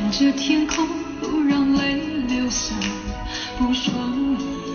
着天空，不让泪流下，不说。